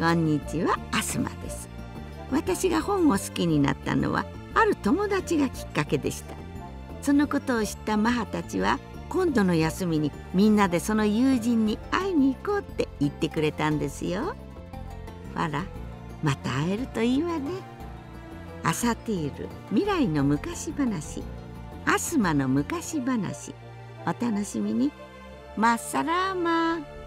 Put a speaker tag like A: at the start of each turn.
A: こんにちは、アスマです。私が本を好きになったのはある友達がきっかけでした。そのことを知ったマハたちは今度の休みにみんなでその友人に会いに行こうって言ってくれたんですよ。あら、また会えるといいわね。アサティール、未来の昔話、アスマの昔話、お楽しみに。マッサラーマ。